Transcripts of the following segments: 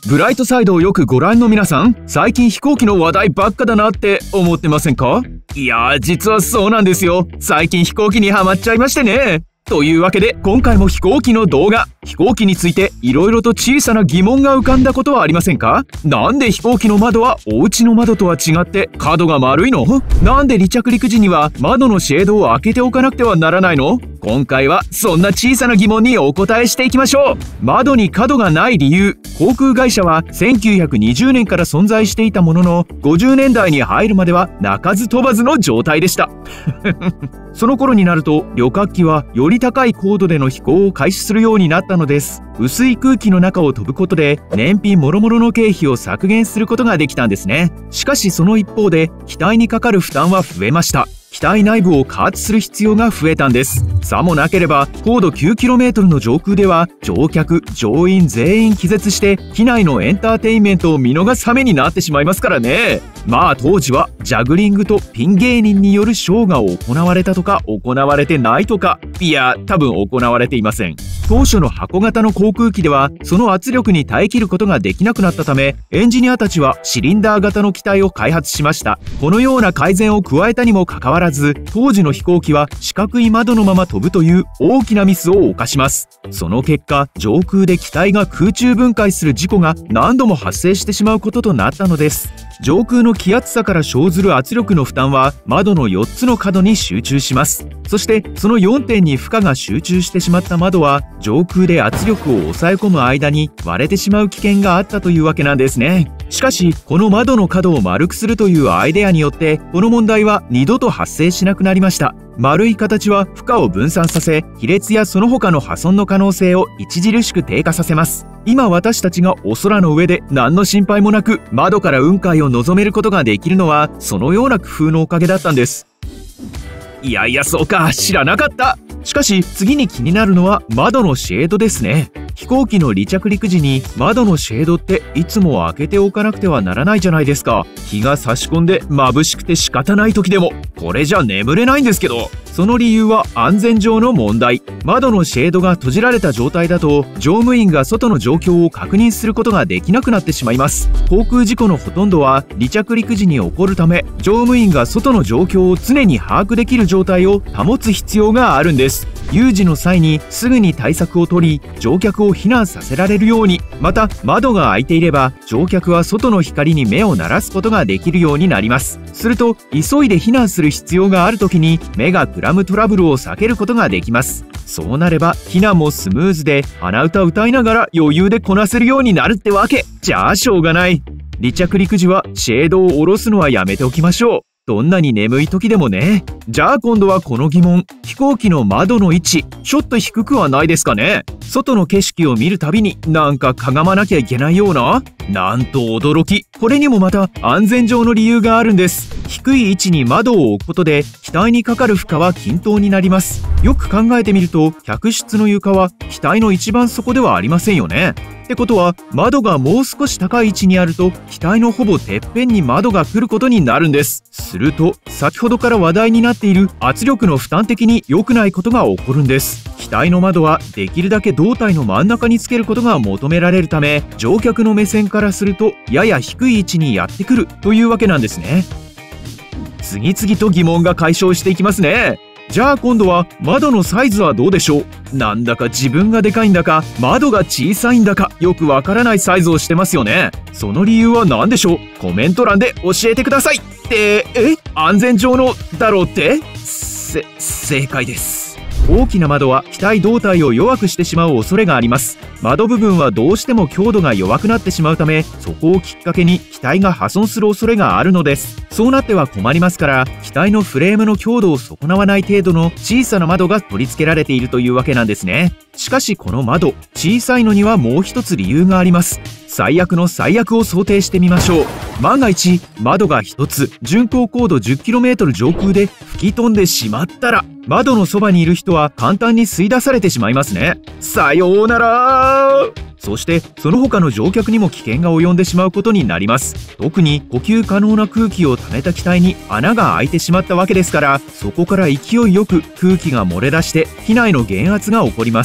ブライトサイドをよくご覧の皆さん、最近飛行機の話題ばっかだなって思ってませんか？いやー、実はそうなんですよ。最近飛行機にハマっちゃいましてね。というわけで今回も飛行機の動画、飛行機についていろいろと小さな疑問が浮かんだことはありませんか？なんで飛行機の窓はお家の窓とは違って角が丸いの？なんで離着陸時には窓のシェードを開けておかなくてはならないの？今回はそんな小さな疑問にお答えしていきましょう。窓に角がない理由。航空会社は1920年から存在していたものの、50年代に入るまでは鳴かず飛ばずの状態でしたその頃になると旅客機はより高い高度での飛行を開始するようになったのです。薄い空気の中を飛ぶことで燃費もろもろの経費を削減することができたんですね。しかしその一方で機体にかかる負担は増えました。機体内部を加圧する必要が増えたんです。さもなければ高度 9km の上空では乗客乗員全員気絶して機内のエンターテインメントを見逃す羽目になってしまいますからね。まあ当時はジャグリングとピン芸人によるショーが行われたとか行われてないとか、いや多分行われていません。当初の箱型の航空機ではその圧力に耐えきることができなくなったため、エンジニアたちはシリンダー型の機体を開発しました。このような改善を加えたにもかかわらず、当時の飛行機は四角い窓のまま飛ぶという大きなミスを犯します。その結果、上空で機体が空中分解する事故が何度も発生してしまうこととなったのです。上空の気圧差から生ずる圧力の負担は窓の4つの角に集中します。そしてその4点に負荷が集中してしまった窓は上空で圧力を抑え込む間に割れてしまう危険があったというわけなんですね。しかしこの窓の角を丸くするというアイデアによってこの問題は二度と発生しなくなりました。丸い形は負荷を分散させ、亀裂やその他の破損の可能性を著しく低下させます。今私たちがお空の上で何の心配もなく窓から雲海を望めることができるのはそのような工夫のおかげだったんです。いやいや、そうか、知らなかった。しかし次に気になるのは窓のシェードですね。飛行機の離着陸時に窓のシェードっていつも開けておかなくてはならないじゃないですか。日が差し込んで眩しくて仕方ない時でもこれじゃ眠れないんですけど、その理由は安全上の問題。窓のシェードが閉じられた状態だと乗務員が外の状況を確認することができなくなってしまいます。航空事故のほとんどは離着陸時に起こるため、乗務員が外の状況を常に把握できる状態を保つ必要があるんです。有事の際にすぐに対策を取り乗客を避難させられるように、また窓が開いていれば乗客は外の光に目を慣らすことができるようになります。すると急いで避難する必要がある時に目がくらむトラブルを避けることができます。そうなれば避難もスムーズで鼻歌歌いながら余裕でこなせるようになるってわけ。じゃあしょうがない。離着陸時はシェードを下ろすのはやめておきましょう。どんなに眠い時でもね。じゃあ今度はこの疑問。飛行機の窓の位置、ちょっと低くはないですかね？外の景色を見るたびになんかかがまなきゃいけないような。なんと驚き。これにもまた安全上の理由があるんです。低い位置に窓を置くことで機体にかかる負荷は均等になります。よく考えてみると客室の床は機体の一番底ではありませんよね。ってことは窓がもう少し高い位置にあると機体のほぼてっぺんに窓が来ることになるんです。すると先ほどから話題になっている圧力の負担的に良くないことが起こるんです。機体の窓はできるだけ胴体の真ん中につけることが求められるため、乗客の目線からするとやや低い位置にやってくるというわけなんですね。次々と疑問が解消していきますね。じゃあ今度は窓のサイズはどうでしょう？なんだか自分がでかいんだか窓が小さいんだかよくわからないサイズをしてますよね。その理由は何でしょう？コメント欄で教えてください。って安全上のだろうって？正解です。大きな窓は機体胴体を弱くしてしまう恐れがあります。窓部分はどうしても強度が弱くなってしまうため、そこをきっかけに機体が破損する恐れがあるのです。そうなっては困りますから、機体のフレームの強度を損なわない程度の小さな窓が取り付けられているというわけなんですね。しかしこの窓、小さいのにはもう一つ理由があります。最悪の最悪を想定してみましょう。万が一窓が一つ巡航高度 10km 上空で吹き飛んでしまったら、窓のそばにいる人は簡単に吸い出されてしまいますね。さようなら。そしてその他の乗客にも危険が及んでしまうことになります。特に呼吸可能な空気を溜めた機体に穴が開いてしまったわけですから、そこから勢いよく空気が漏れ出して機内の減圧が起こります。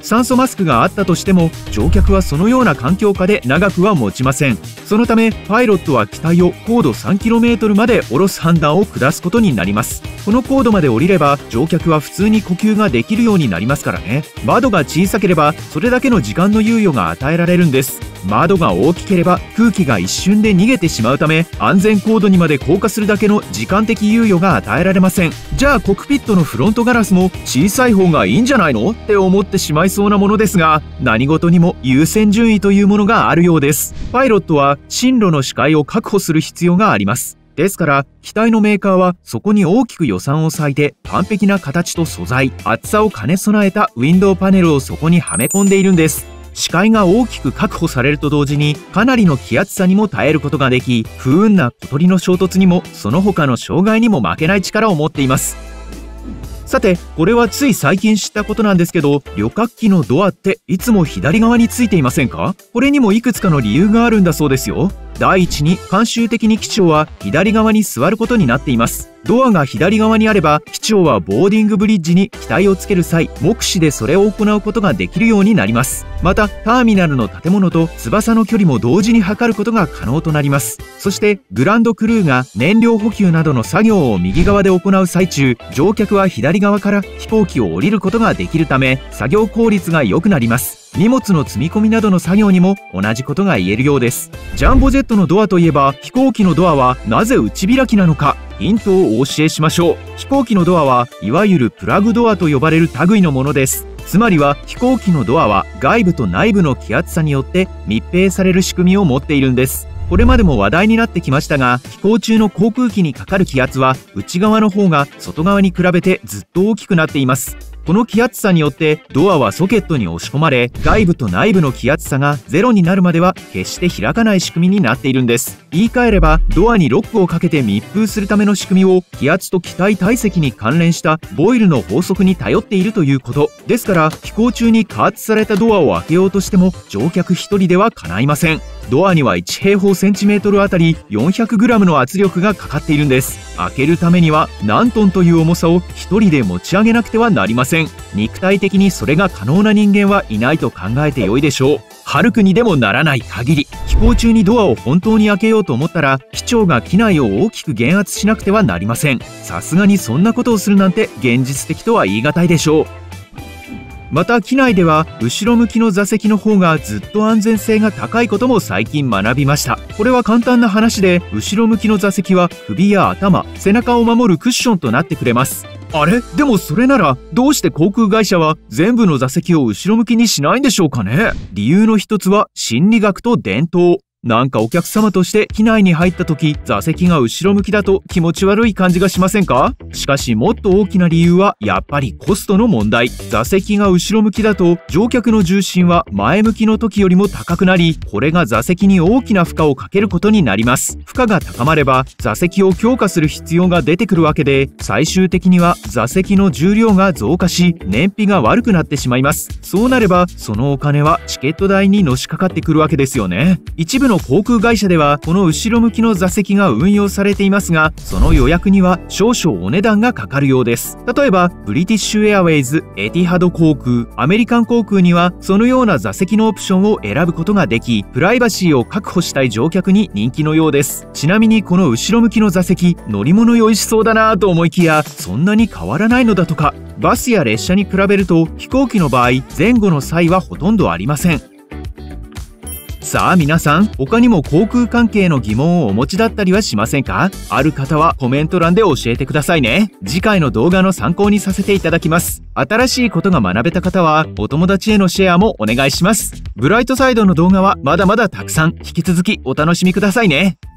酸素マスクがあったとしても乗客はそのような環境下で長くは持ちません。そのためパイロットは機体を高度 3km まで下ろす判断を下すことになります。この高度まで降りれば乗客は普通に呼吸ができるようになりますからね。窓が小さければそれだけの時間の猶予が与えられるんです。窓が大きければ空気が一瞬で逃げてしまうため、安全高度にまで降下するだけの時間的猶予が与えられません。じゃあコックピットのフロントガラスも小さい方がいいんじゃないのって思ってしまいそうなものですが、何事にも優先順位というものがあるようです。パイロットは進路の視界を確保する必要があります。ですから機体のメーカーはそこに大きく予算を割いて完璧な形と素材、厚さを兼ね備えたウィンドウパネルをそこにはめ込んでいるんです。視界が大きく確保されると同時にかなりの気圧差にも耐えることができ、不運な小鳥の衝突にもその他の障害にも負けない力を持っています。さて、これはつい最近知ったことなんですけど、旅客機のドアっていつも左側についていませんか？これにもいくつかの理由があるんだそうですよ。第一に、慣習的に機長は左側に座ることになっています。ドアが左側にあれば、機長はボーディングブリッジに機体をつける際、目視でそれを行うことができるようになります。また、ターミナルの建物と翼の距離も同時に測ることが可能となります。そして、グランドクルーが燃料補給などの作業を右側で行う最中、乗客は左側から飛行機を降りることができるため、作業効率が良くなります。荷物の積み込みなどの作業にも同じことが言えるようです。ジャンボジェットのドアといえば、飛行機のドアはなぜ内開きなのか、ヒントをお教えしましょう。飛行機のドアはいわゆるプラグドアと呼ばれる類のものです。つまりは飛行機のドアは外部と内部の気圧差によって密閉される仕組みを持っているんです。これまでも話題になってきましたが、飛行中の航空機にかかる気圧は内側の方が外側に比べてずっと大きくなっています。この気圧差によってドアはソケットに押し込まれ、外部と内部の気圧差がゼロになるまでは決して開かない仕組みになっているんです。言い換えれば、ドアにロックをかけて密封するための仕組みを気圧と気体体積に関連したボイルの法則に頼っているということ。ですから飛行中に加圧されたドアを開けようとしても乗客1人では叶いません。ドアには1平方センチメートルあたり 400g の圧力がかかっているんです。開けるためには何トンという重さを1人で持ち上げなくてはなりません。肉体的にそれが可能な人間はいないと考えてよいでしょう。ハルクにでもならない限り、飛行中にドアを本当に開けようと思ったら、機長が機内を大きく減圧しなくてはなりません。さすがにそんなことをするなんて現実的とは言い難いでしょう。また機内では後ろ向きの座席の方がずっと安全性が高いことも最近学びました。これは簡単な話で、後ろ向きの座席は首や頭、背中を守るクッションとなってくれます。あれ？でもそれならどうして航空会社は全部の座席を後ろ向きにしないんでしょうかね。理由の一つは心理学と伝統。なんかお客様として機内に入った時、座席が後ろ向きだと気持ち悪い感じがしませんか？しかしもっと大きな理由はやっぱりコストの問題。座席が後ろ向きだと乗客の重心は前向きの時よりも高くなり、これが座席に大きな負荷をかけることになります。負荷が高まれば座席を強化する必要が出てくるわけで、最終的には座席の重量が増加し燃費が悪くなってしまいます。そうなればそのお金はチケット代にのしかかってくるわけですよね。一部の航空会社ではこの後ろ向きの座席が運用されていますが、その予約には少々お値段がかかるようです。例えばブリティッシュエアウェイズ、エティハド航空、アメリカン航空にはそのような座席のオプションを選ぶことができ、プライバシーを確保したい乗客に人気のようです。ちなみにこの後ろ向きの座席、乗り物酔いしそうだなぁと思いきや、そんなに変わらないのだとか。バスや列車に比べると飛行機の場合、前後の差異はほとんどありません。さあ皆さん、他にも航空関係の疑問をお持ちだったりはしませんか？ある方はコメント欄で教えてくださいね。次回の動画の参考にさせていただきます。新しいことが学べた方はお友達へのシェアもお願いします。ブライトサイドの動画はまだまだたくさん、引き続きお楽しみくださいね。